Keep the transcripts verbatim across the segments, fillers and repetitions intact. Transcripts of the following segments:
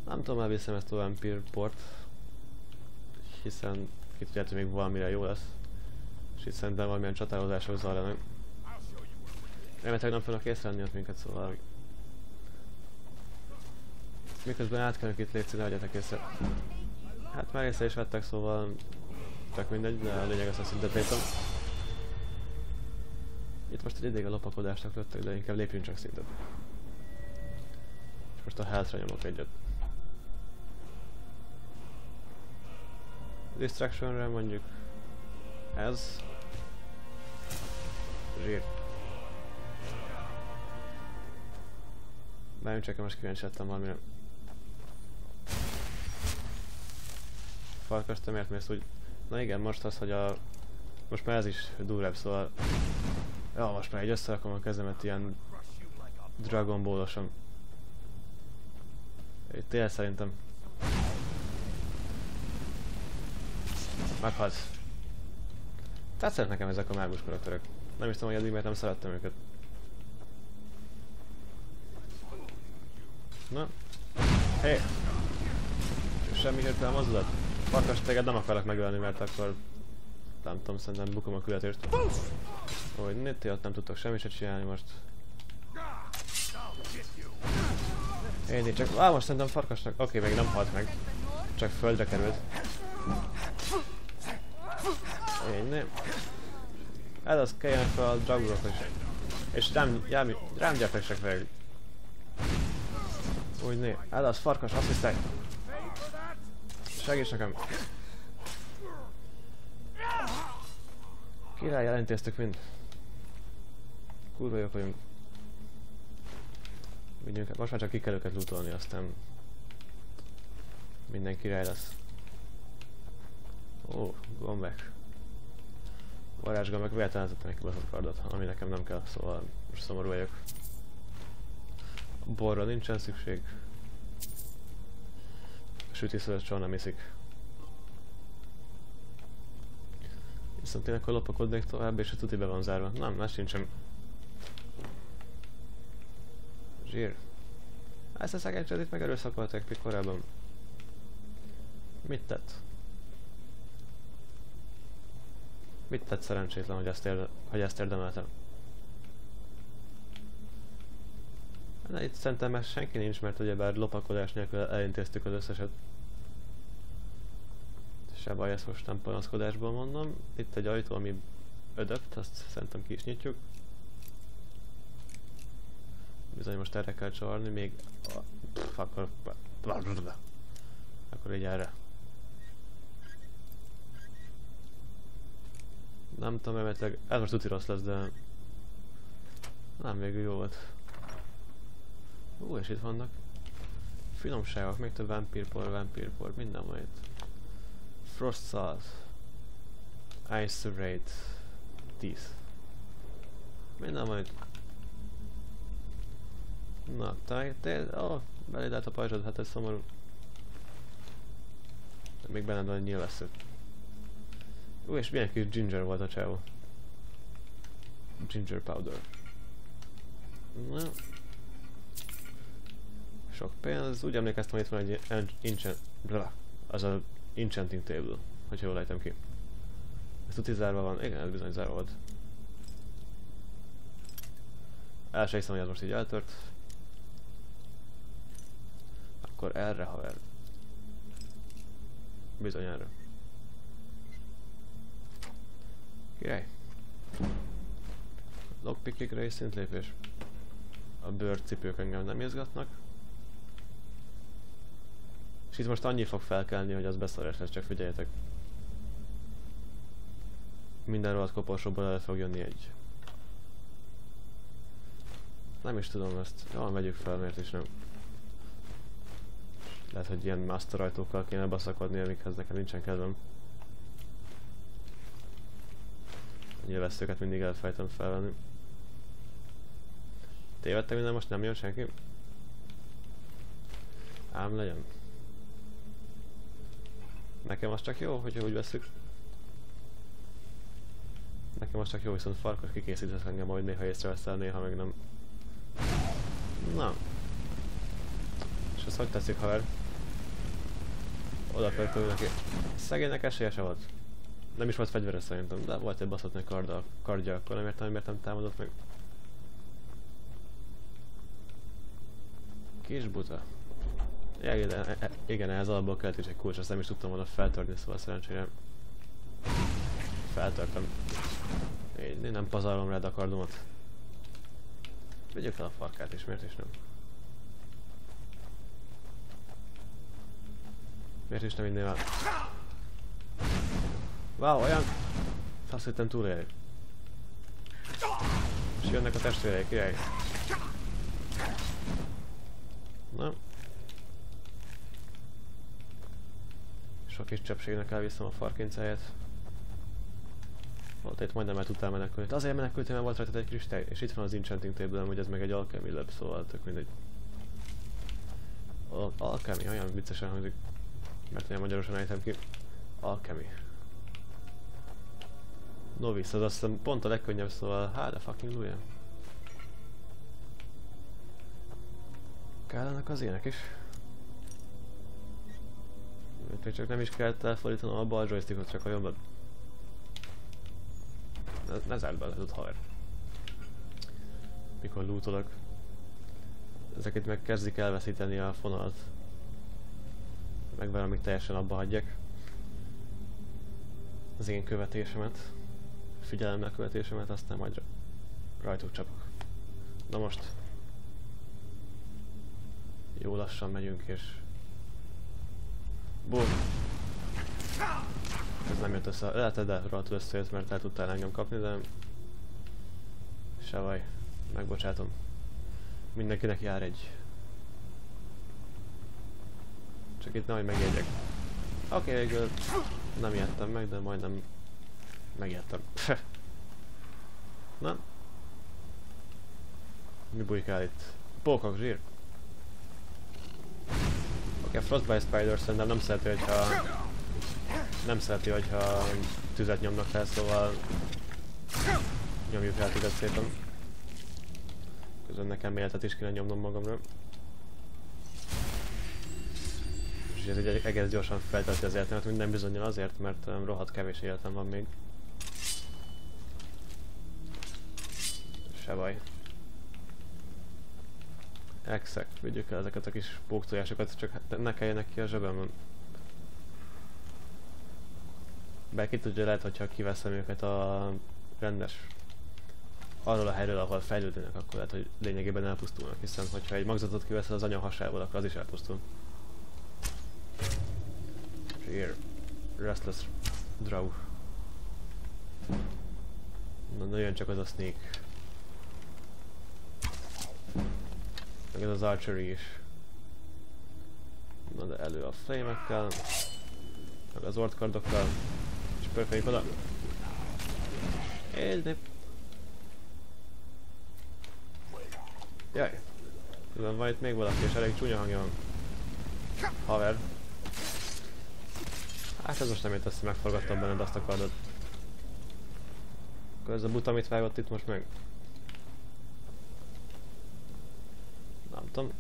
Nem tudom, elviszem ezt a Vampire port, hiszen ki tudják, hogy még valamire jó lesz. És itt szerintem valamilyen csatározások zajlanak. Remélhetőleg nem fognak észrevenni ott minket, szóval... Miközben átkelünk itt, légy színe, legyetek észre. Hát már észre is vettek, szóval... Csak mindegy, de a lényeg az, hogy szinte tétem. Itt most egy ideig a lopakodásnak lőttek, de inkább lépjünk csak szintet. És most a health-ra nyomok egyet. Distractionre mondjuk... Ez... Zsír. Bármi csak most kíváncsi lettem valamire. Farkas, te miért mész úgy? Na igen, most az, hogy a... Most már ez is durvább, szóval... Ja, most már így összerakom a kezemet ilyen... Dragon Ball-osan. Itt tél szerintem. Meghalsz. Tetszett nekem ezek a mágus karakterek. Nem is tudom, hogy eddig miért nem szerettem őket. Na. Hé! Hey. Semmi hirtelen mozdulat. Farkas, téged nem akarok megölni, mert akkor... Nem tudom, szerintem bukom a küldetést. Hogy négy ott nem tudtok semmit se csinálni most. Én így csak... Á, most szerintem Farkasnak... Oké, okay, még nem halt meg. Csak földre került. Én nem. Ez az kelljen fel a dragurok is. És rám, rám, rám gyertesek meg. Úgy né. Ez az Farkas, azt hiszek. Segíts nekem. Király, jelentéztük mind. Kurva jók vagyunk. Vigyünk, most már csak ki kell őket lootolni, aztán minden király lesz. Ó, gombek. Varázsgombek, véletlenül tettem neki baszott kardot, ami nekem nem kell, szóval most szomorú vagyok. Borra nincsen szükség. A sütiszövet soha nem iszik. Viszont én akkor lopakodnék tovább, és a tuti be van zárva. Nem, ez sincsen. Zsír. Ezt a szegénycset itt megerőszakolták még korábban. Mit tett? Mit tett szerencsétlen, hogy ezt, érde hogy ezt érdemeltem? Na, itt szerintem már senki nincs, mert ugyebár lopakodás nélkül elintéztük az összeset. Se baj, ezt most nem panaszkodásból mondom. Itt egy ajtó, ami ödöpt, azt szerintem ki is nyitjuk. Bizony most erre kell csavarni, még... Pff, akkor... Akkor így erre. Nem tudom, emetleg... Ez most tuti rossz lesz, de... Nem, végül jó volt. Ú, és itt vannak finomságok, még több vampírpor, vampírpor, minden van itt. Frost Salt, Ice Raid, tíz. Minden van itt. Na, te, te, ó, beléd át a pajzsod, hát ez szomorú. De még benned van egy nyilvessző. Ú, és milyen kis ginger volt a csávó. Ginger powder. Na. Sok pénz, úgy emlékeztem, hogy itt van egy enchant... Az a enchanting table, hogyha jól ejtem ki. Ez tuti zárva van, igen, ez bizony zárva volt. El se hiszem, hogy ez most így eltört. Akkor erre, haver. Bizony erre. Király. Lockpickigre is szintlépés. A bőrcipők engem nem izgatnak. És itt most annyi fog felkelni, hogy az beszarás lesz, csak figyeljetek. Minden rohadt koporsóból el fog jönni egy. Nem is tudom ezt. Jól vegyük fel, miért is nem. Lehet, hogy ilyen master ajtókkal kéne baszakodni, amikhez nekem nincsen kedvem. A nyilvesszőket mindig elfejtem felvenni. Tévedtem minden, most nem jön senki? Ám legyen. Nekem az csak jó, hogyha úgy veszük. Nekem az csak jó, viszont Farkas kikészített engem, majd néha észreveszel, néha meg nem. Na. És ezt hogy teszik, haver? Oda pörkölünk neki. Szegénynek esélye se volt. Nem is volt fegyvere szerintem, de volt egy baszott meg kardja, kardja, akkor nem értem, miért nem támadott meg. Kis buta. Ja, igen, igen, ehhez alapból kellett is egy kulcs, azt nem is tudtam volna feltörni, szóval szerencsére feltörtem. Én nem pazarlom rád a kardomat. Vegyük el a farkát is, miért is nem? Miért is nem inném el? Wow, olyan... Azt hittem túlélni. És jönnek a testvérek, király. Na. Sok kis csöpségnek elviszem a farkincáját. Volt itt majdnem el tudtál menekülni. Azért menekültél, mert volt rajtad egy kristály. És itt van az enchanting table, hogy ez meg egy alchemy lab, szóval tök mindegy. Al alchemy, olyan viccesen hangzik. Mert olyan magyarosan ejtem ki. Alchemy. Novice, az azt hiszem pont a legkönnyebb, szóval hát a fucking luja. Kellenek az ilyenek is. Még csak nem is kellett elfordítanom a bal joystickot, csak a jobbat. Ne, ne zárd bele, tud haver. Mikor lootolok. Ezeket meg kezdik elveszíteni a fonalat. Megvárom, amíg teljesen abba hagyják. Az én követésemet. Figyelemmel követésemet, aztán majd rajtuk csapok. Na most. Jó lassan megyünk és... Bum! Ez nem jött össze. Lehet, de rohadtul összejött, mert el tudtál engem kapni, de... Se baj. Megbocsátom. Mindenkinek jár egy. Csak itt nehogy megjegyek. Oké, okay, végül nem ijedtem meg, de majdnem megijedtem. Na? Mi bujkál itt? Pókok, zsír. Oké, okay, Frostbite Spider szerintem nem szereti, hogyha... Nem szereti, hogyha tüzet nyomnak fel, szóval... Nyomjuk el tüzet szépen. Közben nekem életet is kéne nyomnom magamra. És ez egy egész gyorsan feltölti az életemet, minden bizonnyal azért, mert um, rohadt kevés életem van még. Se baj. Exakt, vigyük el ezeket a kis póktojásokat, csak ne kelljenek ki a zsebemben. Bár ki tudja, lehet, hogyha kiveszem őket a rendes arról a helyről, ahol fejlődnek, akkor lehet, hogy lényegében elpusztulnak, hiszen hogyha egy magzatot kiveszel az anya hasából, akkor az is elpusztul. Here. Restless Drow. Na, na jön csak az a sneak. Meg ez az archery is. Na de elő a flame-ekkel. Meg az ortkardokkal. És pörköljük oda. Élni. Jaj. Külön van itt még valaki, és elég csúnya hangja van. Haver. Hát ez most nem jött össze, megforgattam benned azt a kardot. Akkor ez a buta mit vágott itt most meg? Nem tudom.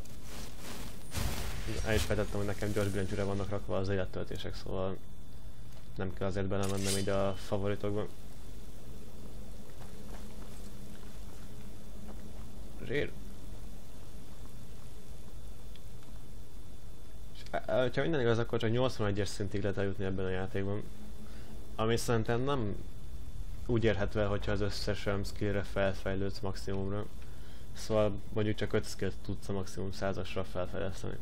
El is fejtettem, hogy nekem gyors billentyűre vannak rakva az élettöltések, szóval nem kell azért belemennem így a favoritokba. Zsír. Ha minden igaz, akkor csak nyolcvanegyes szintig lehet eljutni ebben a játékban. Ami szerintem nem úgy érhető el, hogyha az összes skillre felfejlődsz maximumra. Szóval mondjuk csak öt skillt tudsz a maximum százasra felfejleszteni.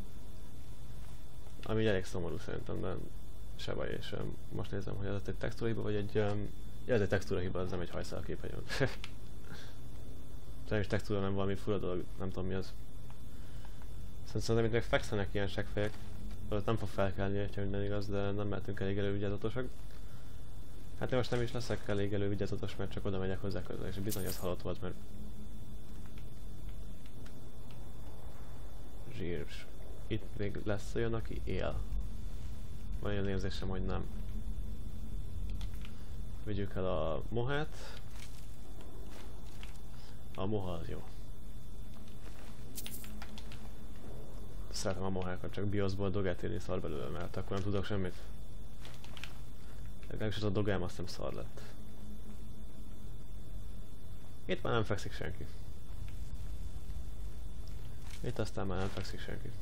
Ami elég szomorú szerintem, de se baj, és um, most nézem, hogy ez egy textúrahiba, vagy egy... Um, ja, ez egy textúrahiba, ez nem egy hajszálképegyen. Nem is textúra, nem valami fura dolog, nem tudom mi az. Szerintem itt még fekszenek ilyen seggfejek, az nem fog felkelni, hogyha minden igaz, de nem mehetünk elég elővigyázatosak. Hát én most nem is leszek elég elővigyázatos, mert csak oda megyek hozzá közel, és bizony ez halott volt, mert... Zsírs. Itt még lesz olyan, aki él. Van olyan érzésem, hogy nem. Vigyük el a mohát. A moha az jó. szeretem a mohákat, csak bioszból dogát írni szar belőle, mert akkor nem tudok semmit. Legalábbis az a dogám azt nem szar lett. Itt már nem fekszik senki. Itt aztán már nem fekszik senki.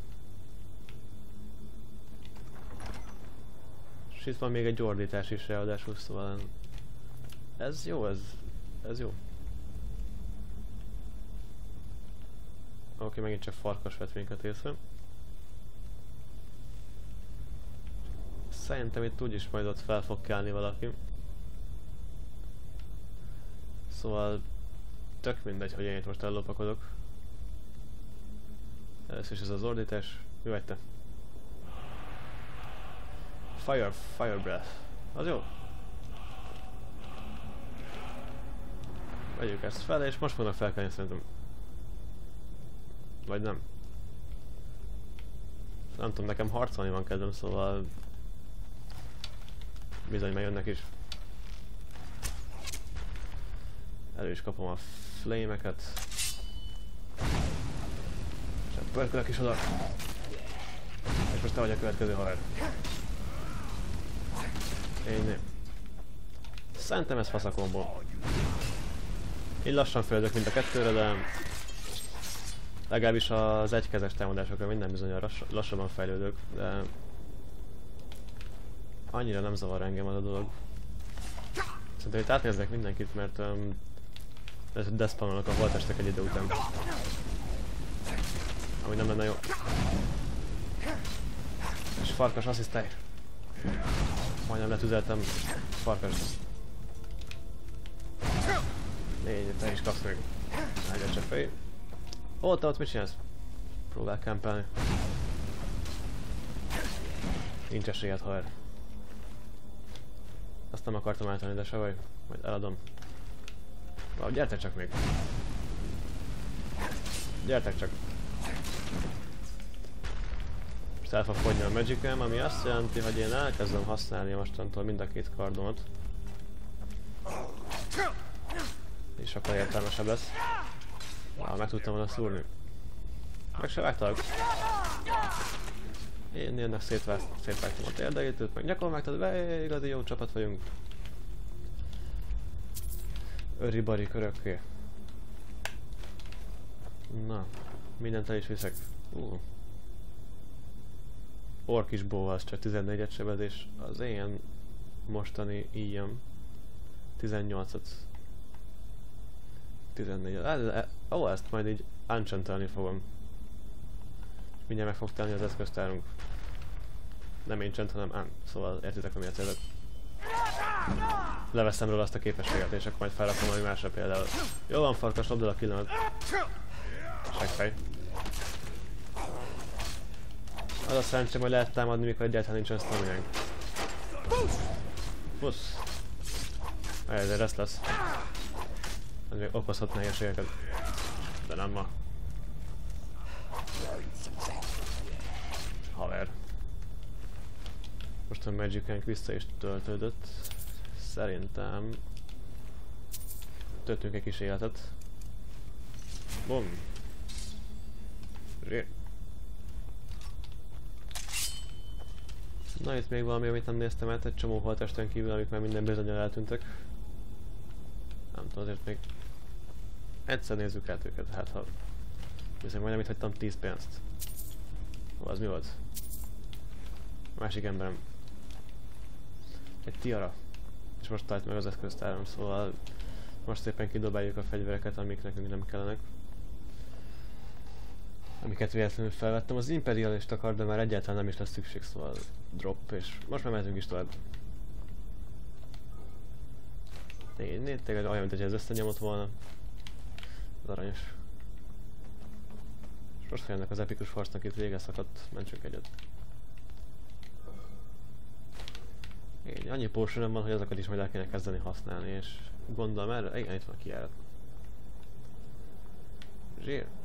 És itt van még egy ordítás is ráadásul, szóval... Ez jó, ez... ez jó. Oké, okay, megint csak farkas vetvényeket észre. Szerintem itt úgyis majd ott fel fog kelni valaki. Szóval... tök mindegy, hogy én itt most ellopakodok. Először is ez az ordítás. Mi vagy te? Fire, fire breath. Az jó. Vegyük ezt fel, és most fognak felkelni szerintem. Vagy nem. Nem tudom, nekem harcolni van kedvem, szóval... bizony megjönnek is. Elő is kapom a flame-eket. És hát pörkölök is oda. És most te vagy a következő haver. Én... Szerintem ez fasz a kombó. Én lassan fejlődök mind a kettőre, de... legalábbis az egykezes támadásokra minden bizonyan lassabban fejlődök, de... annyira nem zavar engem az a dolog. Szerintem itt átnézzek mindenkit, mert... Um, despawnolok a holttestek egy idő után. Ami nem lenne jó. És farkas, asszisztálj! Majdnem letüzeltem farkas. Négy, te is kapsz meg. Egyet se fej. Ó, te ott mit csinálsz? Próbál campelni. Nincs esélyed, haver. Azt nem akartam állítani, de se vagy. Majd eladom. Wow, gyertek csak még. Gyertek csak. Most el fog fogyni a magicem, ami azt jelenti, hogy én elkezdem használni mostantól mind a két kardomat. És akkor értelmesebb lesz. Wow, meg tudtam volna szúrni. Meg se vágtalak. Én ennek szétvágtam a térdeítőt, meg nyakon vágtad be, igazi jó csapat vagyunk. Öri-bari körökké. Na, mindent el is viszek. Uh. Orkis bow az csak tizennégyet sebezés, az én mostani íjam tizennyolcat. tizennégyet. Ó, ezt majd így enchantelni fogom. Mindjárt meg fog tenni az eszköztárunk. Nem enchant, hanem un. Szóval értitek, ami a célok. Leveszem róla azt a képességet, és akkor majd felrakom valami másra például. Jó van, farkas, lopd el a killanat. Seggfej. Az a szerencsém, hogy lehet támadni, mikor egyáltalán nincsen staminánk. Pusz! Ezért ezt lesz. Ez még okozhat nehézségeket. De nem ma. Haver. Most a magicánk vissza is töltődött. Szerintem... töltünk egy kis életet. Bum! Zsír. Na, itt még valami, amit nem néztem át, egy csomó holtesten kívül, amik már minden bizonnyal eltűntek. Nem tudom, azért még... egyszer nézzük át őket, hát ha... Viszont majdnem itt hagytam tíz pénzt. Ó, az mi volt? A másik emberem. Egy tiara. És most talált meg az eszköztáram, szóval... most szépen kidobáljuk a fegyvereket, amik nekünk nem kellenek. Amiket véletlenül felvettem. Az imperialist akar, de már egyáltalán nem is lesz szükség, szóval... drop, és most már mehetünk is tovább. Négy, négy, tényleg olyan, mint hogy ez összenyomott volna. Az aranyos. És most ennek az epikus farcnak itt vége szakadt, mentsünk egyet. Így, annyi potion van, hogy azokat is majd el kéne kezdeni használni, és gondolom erre, igen, itt van a kijárat. Zsír.